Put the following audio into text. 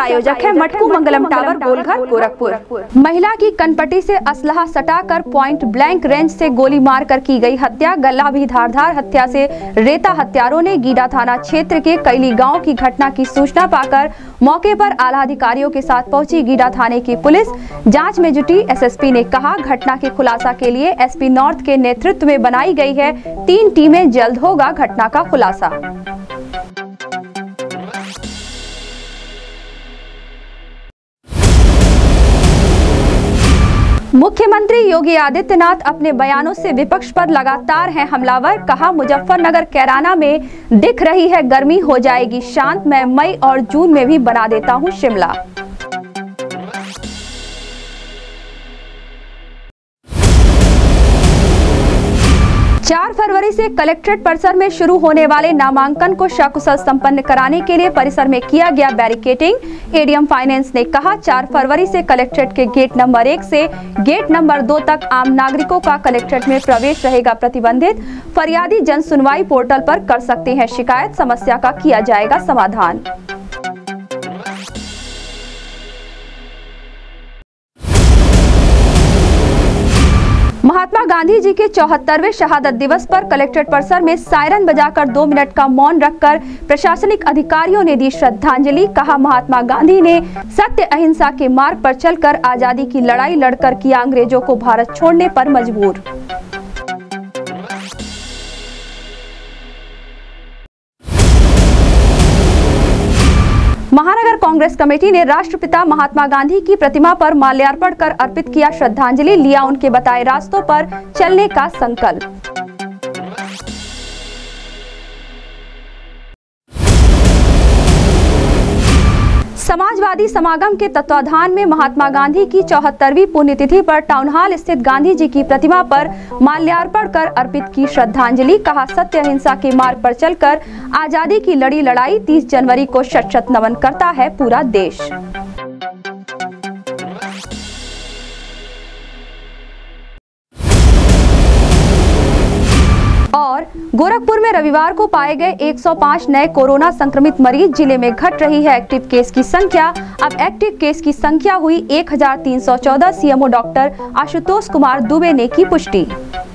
प्रायोजक है मटकू मंगलम टावर, गोलघर, गोरखपुर। महिला की कनपट्टी से असलहा सटाकर पॉइंट ब्लैंक रेंज से गोली मारकर की गई हत्या। गला भी धारदार हत्या से रेता हत्यारों ने गीडा थाना क्षेत्र के कैली गांव की घटना की सूचना पाकर मौके पर आला अधिकारियों के साथ पहुंची गीडा थाने की पुलिस। जांच में जुटी एसएसपी ने कहा, घटना के खुलासा के लिए एसपी नॉर्थ के नेतृत्व में बनाई गई है 3 टीमें, जल्द होगा घटना का खुलासा। मुख्यमंत्री योगी आदित्यनाथ अपने बयानों से विपक्ष पर लगातार हैं हमलावर। कहा, मुजफ्फरनगर कैराना में दिख रही है गर्मी, हो जाएगी शांत, मैं मई और जून में भी बना देता हूं शिमला। चार फरवरी से कलेक्ट्रेट परिसर में शुरू होने वाले नामांकन को सकुशल संपन्न कराने के लिए परिसर में किया गया बैरिकेडिंग। एडीएम फाइनेंस ने कहा, 4 फरवरी से कलेक्ट्रेट के गेट नंबर 1 से गेट नंबर 2 तक आम नागरिकों का कलेक्ट्रेट में प्रवेश रहेगा प्रतिबंधित। फरियादी जन सुनवाई पोर्टल पर कर सकते हैं शिकायत, समस्या का किया जाएगा समाधान। महात्मा गांधी जी के 74वें शहादत दिवस पर कलेक्ट्रेट परिसर में सायरन बजाकर 2 मिनट का मौन रखकर प्रशासनिक अधिकारियों ने दी श्रद्धांजलि। कहा, महात्मा गांधी ने सत्य अहिंसा के मार्ग पर चलकर आजादी की लड़ाई लड़कर किया अंग्रेजों को भारत छोड़ने पर मजबूर। महानगर कांग्रेस कमेटी ने राष्ट्रपिता महात्मा गांधी की प्रतिमा पर माल्यार्पण कर अर्पित किया श्रद्धांजलि, लिया उनके बताए रास्तों पर चलने का संकल्प। समाजवादी समागम के तत्वाधान में महात्मा गांधी की 74वीं पुण्यतिथि पर टाउन हॉल स्थित गांधी जी की प्रतिमा पर माल्यार्पण कर अर्पित की श्रद्धांजलि। कहा, सत्य अहिंसा के मार्ग पर चलकर आजादी की लड़ी लड़ाई 30 जनवरी को शत शत नमन करता है पूरा देश। और गोरखपुर में रविवार को पाए गए 105 नए कोरोना संक्रमित मरीज। जिले में घट रही है एक्टिव केस की संख्या। अब एक्टिव केस की संख्या हुई 1314। सीएमओ डॉक्टर आशुतोष कुमार दुबे ने की पुष्टि।